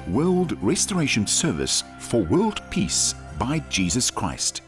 World Restoration Service for World Peace by Jesus Christ.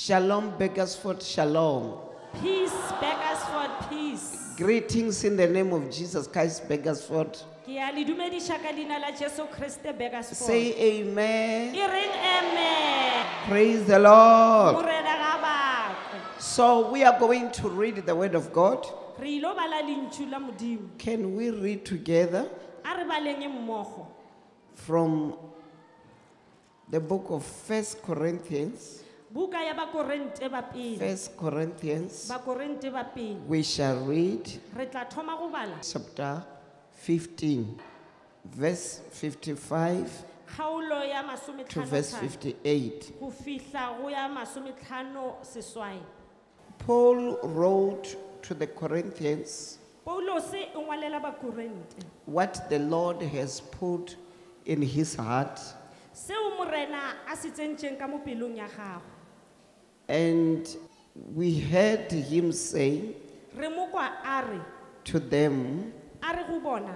Shalom, Beggarsford, shalom. Peace, Beggarsford, peace. Greetings in the name of Jesus Christ, Beggarsford. Ke a le dumedisha ka leina la Jesu Kriste, Beggarsford. Say amen. Ke reng amen. Praise the Lord. Morena ga bakwe. So we are going to read the word of God. Re ilo bala lentšu la Modimo. Can we read together A re baleng mmogo. from the book of 1 Corinthians? Buka ya Bakorente ba pele. 1 Corinthians. Bakorente ba pele. We shall read Re tla thoma go bala. chapter 15, verse 55 Kgaolo ya to verse 55 58. go fihla go ya 55 seswai. Paul wrote to the Corinthians Paulos e ngwalela Bakorente. what the Lord has put in his heart, Seo morena a se tsentšeng ka mo pelong ya gago. and we heard him say Re mo kwa a re, to them, a re go bona,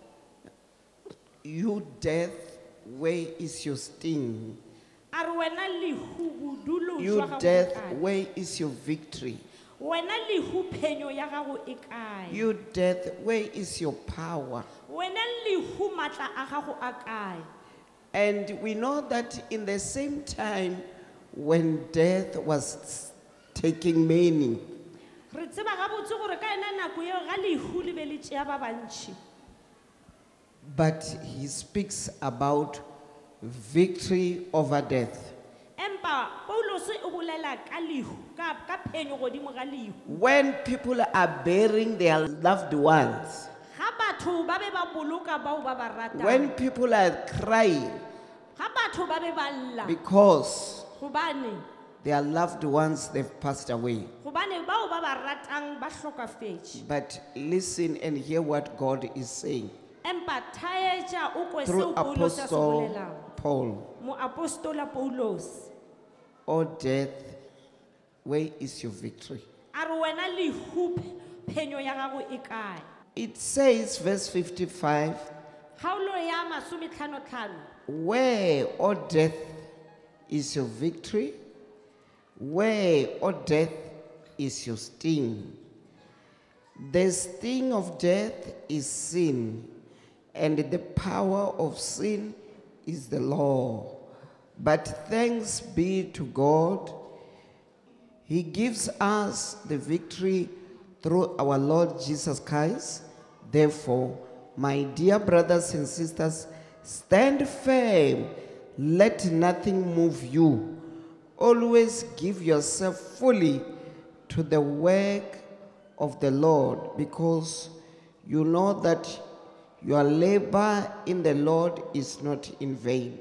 "You death, where is your sting? a re wena lehu bodulo You jwa gago e death, kae? where is your victory? Wena lehu phenyo ya gago e kae? You death, where is your power?" Wena lehu matla a gago a kae? And we know that in the same time when death was taking many, Re tseba gabotse gore ka ena nako eo ga lehu le be le tšea ba bantši. but he speaks about victory over death. Empa Paulos o bolela ka lehu, ka phenyo godimo ga lehu. When people are burying their loved ones, Ga batho ba be ba boloka bao ba ba ratang. when people are crying Ga batho ba be ba lla. because Gobane their loved ones, they've passed away. gobane bao ba ba ratang ba hlokafetše. But listen and hear what God is saying Empa thaetša o kwe through seo Paulos a se Apostle bolelang. Paul. Moapostola Paulos. "O death, where is your victory?" A re wena lehu phenyo ya gago e kae? It says, verse 55, Kgaolo ya 55. "Where, O death, is your victory? Where, O death, is your sting? The sting of death is sin, and the power of sin is the law. But thanks be to God, He gives us the victory through our Lord Jesus Christ. Therefore, my dear brothers and sisters, stand firm. Let nothing move you. Always give yourself fully to the work of the Lord, because you know that your labor in the Lord is not in vain."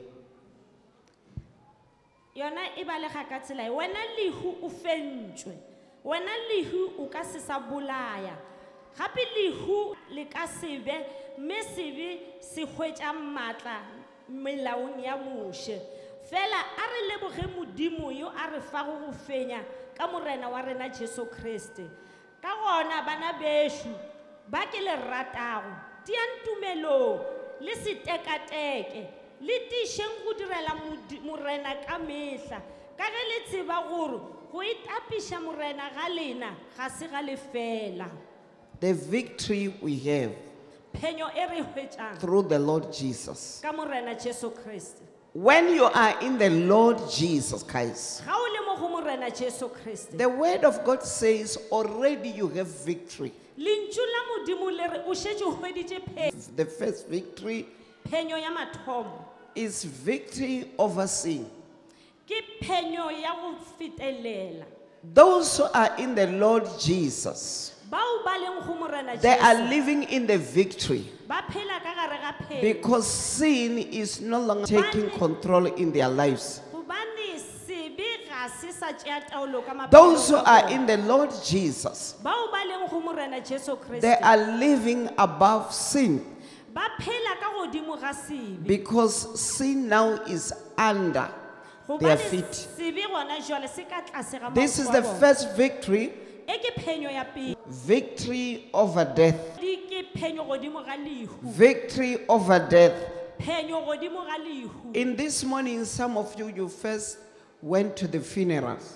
Yona e balega ka tsela e, wena lehu o fentšwe, wena lehu o ka se sa bolaya, gape lehu le ka sebe mme sebe se hwetša maatla melaong ya moše. Fela a re leboge Modimo yo a re fago go fenya ka morena wa rena Jesu Kriste. Ka gona bana bešo ba ke le ratago, tiang tumelong le se tekateke, le tišeng go direla morena ka mehla, ka ge le tseba gore go itapiša morena ga lena ga se ga lefela. The victory we have Phenyo e re hwetšang through the Lord Jesus. ka morena Jesu Kriste. When you are in the Lord Jesus Christ, Ga o le mo go morena Jesu Kriste, the word of God says already you have victory. lentšu la Modimo le re o šetše o hweditše The first victory phenyo ya mathomo, is victory over sin. ke phenyo ya go fetelela. Those who are in the Lord Jesus, Bao ba leng go morena they are Jesu living in the victory ba phela ka gare ga phenyo. because sin is no longer taking control in their lives. Gobane sebe ga se sa tšea taolo ka maphelo Those who a are bona. in the Lord Jesus, Bao ba leng go morena Jesu they Kriste are living above sin ba phela ka godimo ga sebe. because sin now is under their Gobane feet. sebe gona jwale se ka tlase ga This is maoto a the bona. first victory, E ke phenyo ya pele, victory over death. di ke phenyo godimo ga lehu, Victory over death. phenyo godimo ga lehu. In this morning, some of you, you first went to the funerals.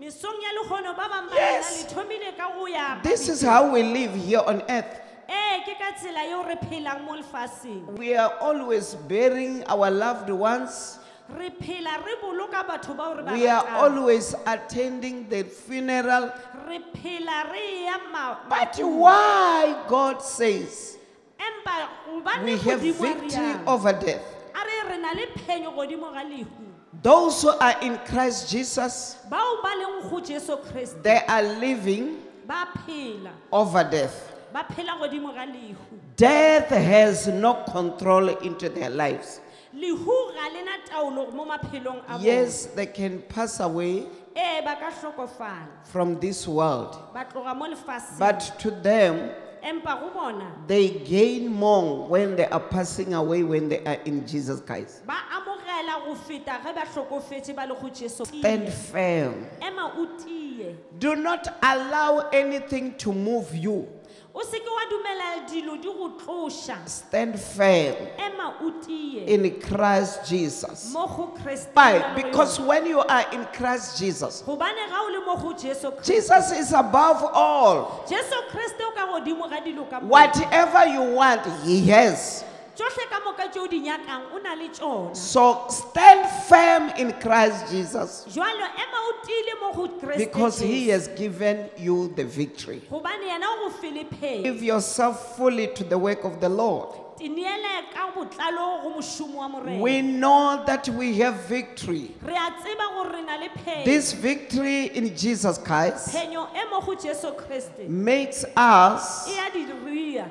Mesong ya lehono ba bang ba Yes. le thomile ka go ya This is how we live here on earth. ke ka tsela eo re phelang mo lefatsheng. We are always burying our loved ones. Re phela re boloka batho bao re ba We are ratang. always attending the funeral. Re phela re ya But why God says empa gobane we have Modimo a re victory yang, over death? a re na le phenyo godimo ga lehu. Those who are in Christ Jesus, Bao ba leng go Jesu Kriste they are living ba phela, over death. ba phela godimo ga lehu. Death has no control into their lives. Lehu ga le na taolo mo maphelong a bona. Yes, they can pass away Ba ka hlokofala, from this world, ba tloga mo lefatsheng. but to them, Empa go bona they gain more when they are passing away, when they are in Jesus Christ. ba amogela go feta ge ba hlokofetse ba le go Jesu. Stand firm. Ema o tie. Do not allow anything to move you. O se ke wa dumela dilo di go tlosha. Stand firm Ema o tie. in Christ Jesus. Mo go Kriste. Why? Because when you are in Christ Jesus, gobane ga o le mo go Jesu Kriste. Jesus is above all. Jesu Kriste o ka godimo ga dilo ka moka. Whatever you want, He has. Tsohle ka moka tšeo di nyakang o na le tšona. So stand firm in Christ Jesus, Jwalo ema o tiile mo go Kriste because He Jesu. has given you the victory. Gobane yena o go file phenyo. Give yourself fully to the work of the Lord. Tiniele ka botlalo go mošomo wa morena. We know that we have victory. Re a tseba gore re na le phenyo. This victory in Jesus Christ Phenyo e mo go Jesu Kriste makes us e a di ria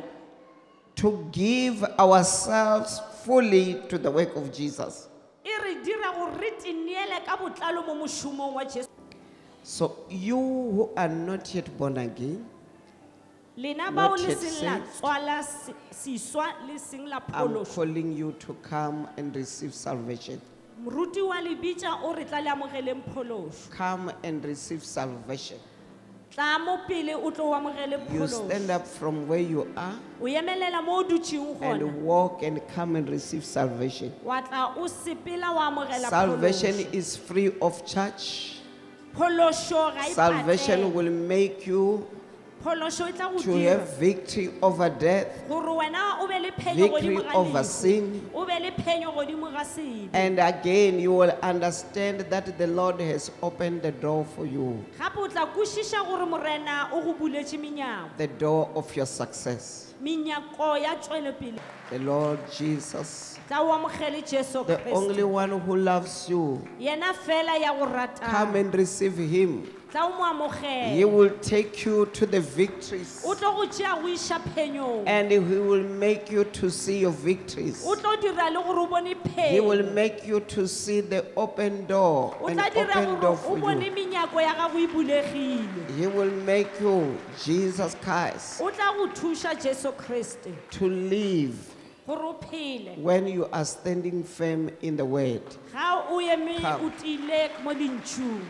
to give ourselves fully to the work of Jesus. e re dira gore re tiniele ka botlalo mo mošomong wa Jesu. So you who are not yet born again, Lena Not bao le yet seng la saved. tswala siswa le seng la I'm pholoso. calling you to come and receive salvation. Moruti wa lebitša o re tla le amogeleng pholoso. Come and receive salvation. Tla mo pele o tlo o amogele You pholoso. stand up from where you are O emelela mo o dutšeng gona. and walk and come and receive salvation. Wa tla o sepela wa amogela Salvation pholoso. is free of charge. Pholoso ga e Salvation patele. will make you Pholoso e tla go to dira have victory over death, gore wena o be le phenyo victory godimo ga over lehu. sin. O be le phenyo godimo ga sebe. And again, you will understand that the Lord has opened the door for you, Gape o tla kwešiša gore morena o go buletše menyako. the door of your success. Menyako ya tšwelepele. The Lord Jesus, Tla o amogele Jesu the only Kriste. one who loves you, Yena fela ya go come rata. and receive Him. Tla o mo He amogele. will take you to the victories, O tlo go tšea go iša phenyong. and He will make you to see your victories. O tlo dira le gore o bone He will phenyo. make you to see the open door, O an tla dira open gore door o for bone you. menyako ya gago e bulegile. He will make you, Jesus Christ, O tla go thuša Jesu Kriste to live gore o phele. when you are standing firm in the Word. Ga o eme Come. o tiile mo dintšhong.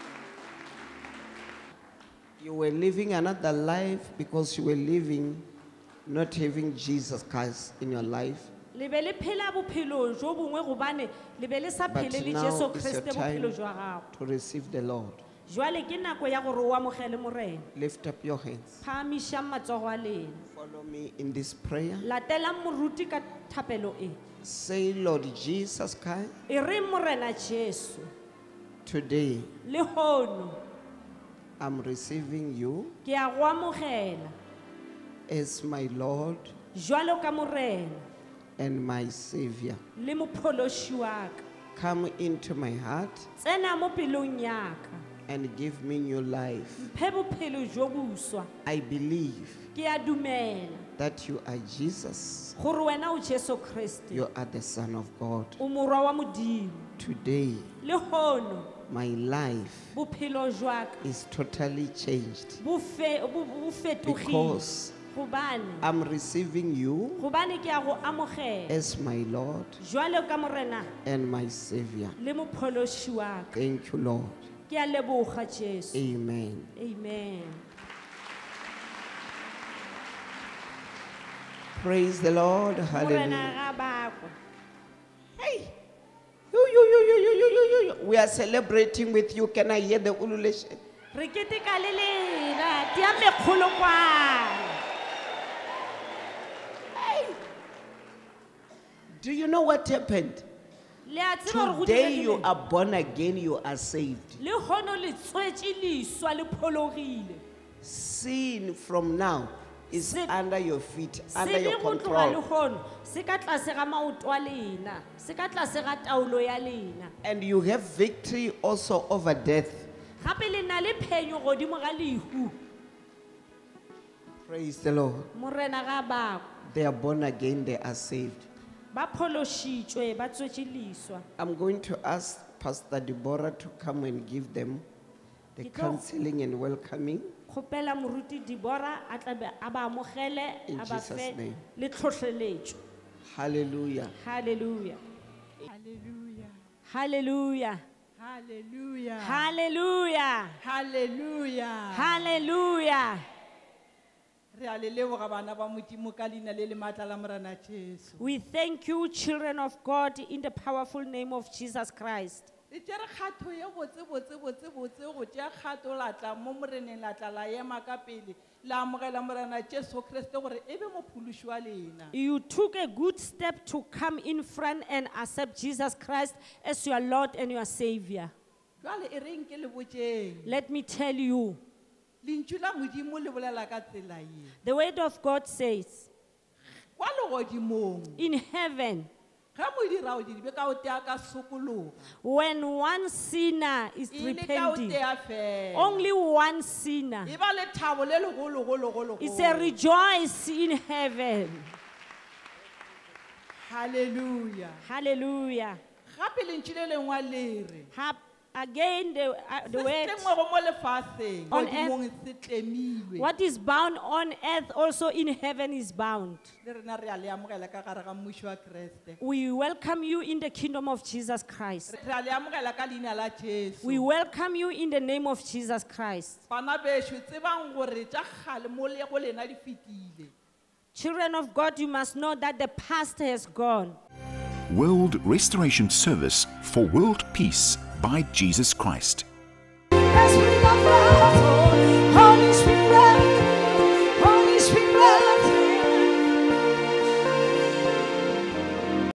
You were living another life because you were living not having Jesus Christ in your life. Le be le phela bophelo jo bongwe gobane le be le sa But phele le now Jesu is your Kriste time bophelo jwa gago. to receive the Lord. Jwale ke nako ya gore o amogele morena. Lift up your hands. Phahamišang matsogo a lena. Follow me in this prayer. Latelang moruti ka thapelo e. Say, Lord Jesus Christ, E re morena Jesu. today Le hono I'm receiving you ke a go amogela as my Lord jwalo ka morena and my Savior. le mophološi wa ka. Come into my heart Tsena mo pelong ya ka. and give me new life. Mphe bophelo jo boswa. I believe Ke a dumela that you are Jesus. gore wena o Jesu Kriste. You are the Son of God. O morwa wa Modimo. Today, Le hono my life bophelo jwa ka is totally changed bo fetogile because gobane I'm receiving you ke a go amogela as my Lord jwalo ka morena and my Savior. le mophološi wa ka. Thank you, Lord. Ke a leboga Jesu. Amen. Amen. Praise the Lord. Morena Hallelujah. ga bakwa. Hey, We are celebrating with you. Can I hear the ululation? Re keteka le lena, tia mekgolo kwana. Do you know what happened? Le a tseba hore go Today you diregileng? are born again, you are saved. Le hono le tswetse leiswa le phologile. Sin from now is Se- under your feet, Se under le your go tloga le control. hono, se ka tlase ga maoto a lena, se ka tlase ga taolo ya lena. And you have victory also over death. Gape le na le phenyo godimo ga lehu. Praise the Lord. Morena ga ba They are born again, they are saved. ba pholoshitswe ba tswetse leiswa. I'm going to ask Pastor Deborah to come and give them the Ke tlo- counseling and welcoming. Kgopela moruti Dibora a tla be a ba amogele In a ba Jesus' fe name. le tlhotlheletso. Hallelujah. Hallelujah. Hallelujah. Hallelujah. Hallelujah. Hallelujah. Hallelujah. Hallelujah. Re a le leboga bana ba Modimo ka leina le le maatla la Morena Jesu. We thank you, children of God, in the powerful name of Jesus Christ. Re tšere kgato ye botse go tšea kgato la tla mo moreneng la tla la ema ka pele la amogela Morena Jesu Kriste gore e be mophološi wa lena. You took a good step to come in front and accept Jesus Christ as your Lord and your Savior. Jwale e reng ke le botšeng. Let me tell you, Lentšu la Modimo le bolela ka tsela ye. the word of God says, Kwa legodimong in heaven, ga modira o dibe ka o tea ka sokologa. when one sinner is E le ka o repenting, tea fela. only one sinner, E ba le thabo le legolo. it's a rejoice in heaven. Hallelujah. Hallelujah. Gape lentšu le lengwe le re. Again, the Se word, se tlengwego mo lefatsheng, On godimong se tlemilwe. what is bound on earth also in heaven is bound. Le rena re a le amogela ka gare ga mmušo wa Kriste. We welcome you in the kingdom of Jesus Christ. Re a le amogela ka leina la Jesu. We welcome you in the name of Jesus Christ. Bana bešo tsebang gore tša kgale mo le go lena di fetile. Children of God, you must know that the past has gone. World Restoration Service for World Peace by Jesus Christ.